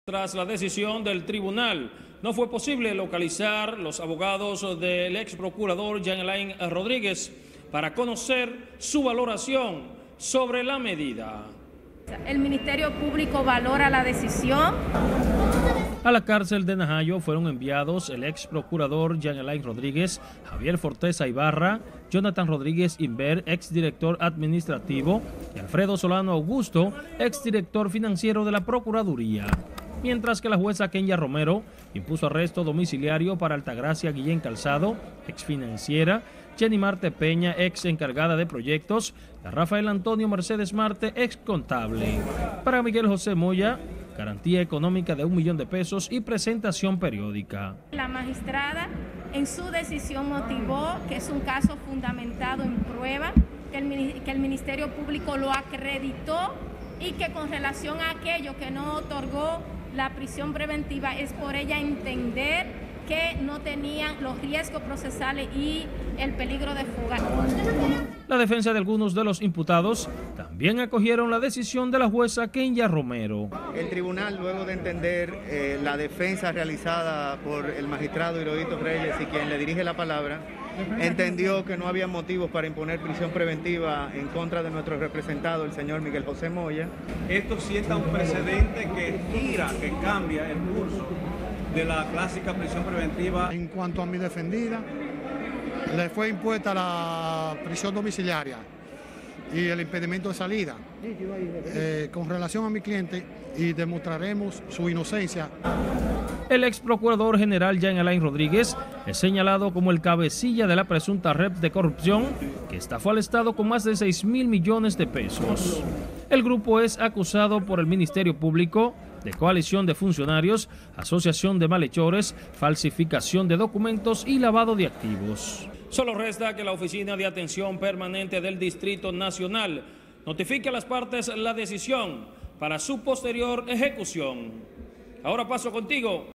Tras la decisión del tribunal, no fue posible localizar los abogados del ex procurador Jean Alain Rodríguez para conocer su valoración sobre la medida. El Ministerio Público valora la decisión. A la cárcel de Najayo fueron enviados el ex procurador Jean Alain Rodríguez, Javier Forteza Ibarra, Jonathan Rodríguez Inver, ex director administrativo, y Alfredo Solano Augusto, ex director financiero de la Procuraduría. Mientras que la jueza Kenya Romero impuso arresto domiciliario para Altagracia Guillén Calzado, ex financiera, Jenny Marte Peña, ex encargada de proyectos, y a Rafael Antonio Mercedes Marte, ex contable. Para Miguel José Moya, garantía económica de $1 millón y presentación periódica. La magistrada en su decisión motivó que es un caso fundamentado en prueba, que el Ministerio Público lo acreditó y que con relación a aquello que no otorgó la prisión preventiva es por ella entender que no tenían los riesgos procesales y el peligro de fuga. La defensa de algunos de los imputados también acogieron la decisión de la jueza Kenya Romero. El tribunal, luego de entender la defensa realizada por el magistrado Hirodito Reyes y quien le dirige la palabra, entendió que no había motivos para imponer prisión preventiva en contra de nuestro representado, el señor Miguel José Moya. Esto sienta un precedente que gira, que cambia el curso de la clásica prisión preventiva. En cuanto a mi defendida, le fue impuesta la prisión domiciliaria y el impedimento de salida. Con relación a mi cliente, y demostraremos su inocencia. El ex procurador general Jean Alain Rodríguez es señalado como el cabecilla de la presunta red de corrupción que estafó al Estado con más de $6.000 millones. El grupo es acusado por el Ministerio Público de coalición de funcionarios, asociación de malhechores, falsificación de documentos y lavado de activos. Solo resta que la Oficina de Atención Permanente del Distrito Nacional notifique a las partes la decisión para su posterior ejecución. Ahora paso contigo